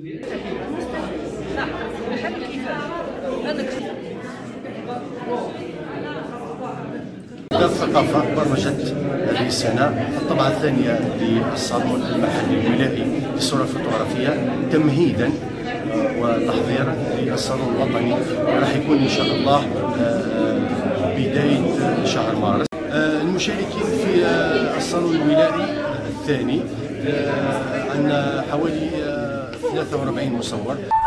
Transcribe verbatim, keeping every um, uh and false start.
وزارة الثقافة برمجت هذه السنة الطبعة الثانية للصالون المحلي الولائي للصورة الفوتوغرافية تمهيدا وتحضيرا للصالون الوطني، راح يكون إن شاء الله بداية شهر مارس. المشاركين في الصالون الولائي الثاني عندنا حوالي ثلاثة وأربعين مصور.